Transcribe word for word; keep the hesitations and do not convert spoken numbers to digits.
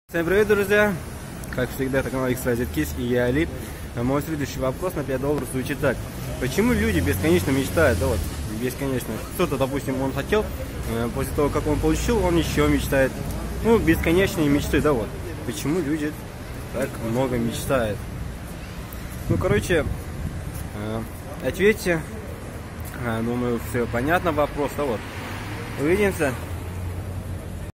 Всем привет, друзья! Как всегда, это канал икс-розеткис и я Али. Мой следующий вопрос на пять долларов звучит так. Почему люди бесконечно мечтают? Да вот, бесконечно. Кто-то, допустим, он хотел, после того, как он получил, он еще мечтает. Ну, бесконечные мечты, да вот. Почему люди так много мечтают? Ну, короче, ответьте. Думаю, все понятно вопрос, да вот. Увидимся.